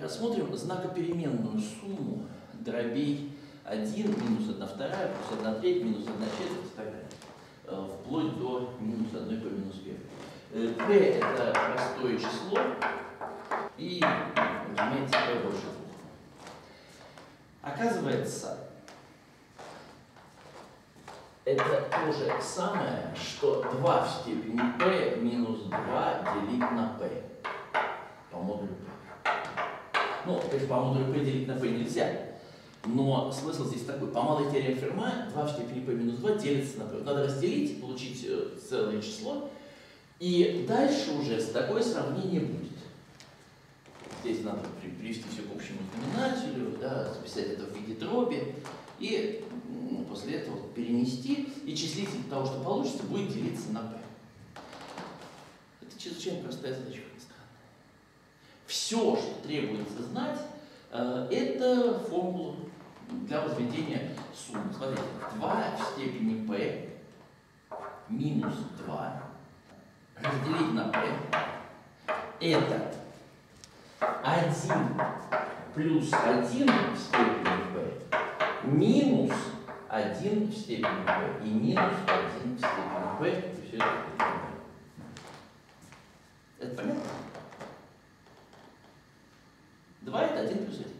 рассмотрим знакопеременную сумму дробей 1 минус 1 вторая плюс 1 треть минус 1 четверть и так далее. Вплоть до минус 1 по минус 1. P это простое число и, разумеется, P больше 2. Оказывается, это то же самое, что 2 в степени P минус 2 делить на P по модулю P. Ну, по модулю P делить на P нельзя. Но смысл здесь такой. По малой теореме Ферма 2 в степени P минус 2 делится на P. Надо разделить, получить целое число. И дальше уже такое сравнение будет. Здесь надо привести все к общему знаменателю, да, записать это в виде дроби. И после этого перенести. И числитель того, что получится, будет делиться на P. Это чрезвычайно простая задача. Все, что требуется знать, это формула для возведения суммы. Смотрите, 2 в степени P минус 2 разделить на P это 1 плюс 1 в степени P минус 1 в степени P и минус 1 в степени P. И все это. Это понятно? 2 это 1 плюс 1.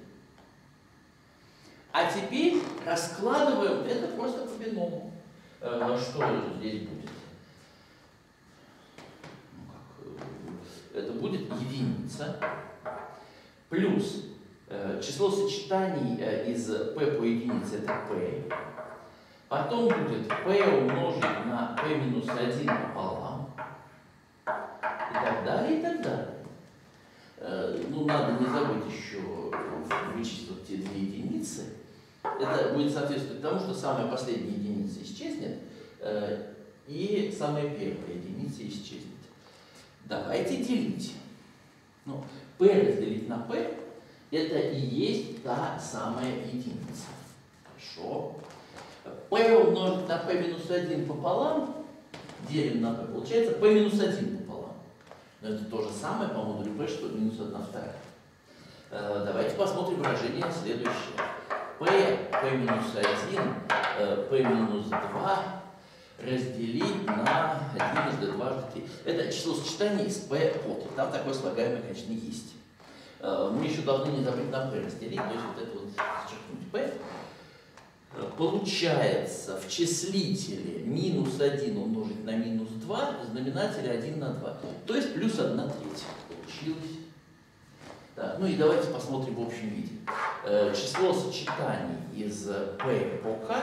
А теперь раскладываем это просто по биному. Что здесь будет? Это будет единица плюс число сочетаний из P по единице это P. Потом будет P умножить на P минус 1 пополам. И так далее, и так далее. Ну, надо не забыть еще вычислить те две единицы. Это будет соответствовать тому, что самая последняя единица исчезнет, и самая первая единица исчезнет. Давайте делить. Ну, P разделить на P это и есть та самая единица. Хорошо. P умножить на P минус 1 пополам делим на P. Получается P минус 1 пополам. Но это то же самое по модулю P, что минус 1 вторая. Давайте посмотрим выражение следующее. P минус 1, P минус 2 разделить на 1 дважды 3. Это число сочетаний из P под. Там такое слагаемое, конечно, есть. Мы еще должны не забыть на P разделить, то есть вот это вот зачеркнуть P. Получается в числителе минус 1 умножить на минус 2, в знаменателе 1 на 2. То есть плюс 1 треть получилось. Да. Ну и давайте посмотрим в общем виде. Число сочетаний из P по K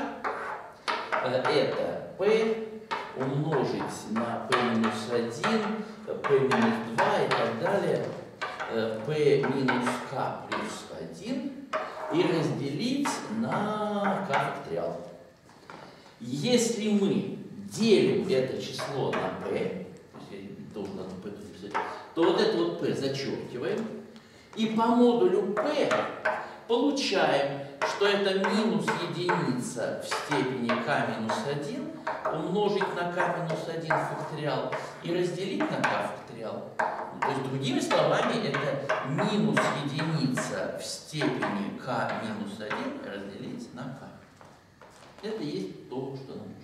это P умножить на P минус 1, P минус 2 и так далее. P минус K плюс 1 и разделить на K факториал. Если мы делим это число на P, то есть я должен одну P тут написать, то вот это вот P зачеркиваем. И по модулю P получаем, что это минус единица в степени k минус 1 умножить на k минус 1 факториал и разделить на k факториал. То есть, другими словами, это минус единица в степени k минус 1 разделить на k. Это есть то, что нам нужно.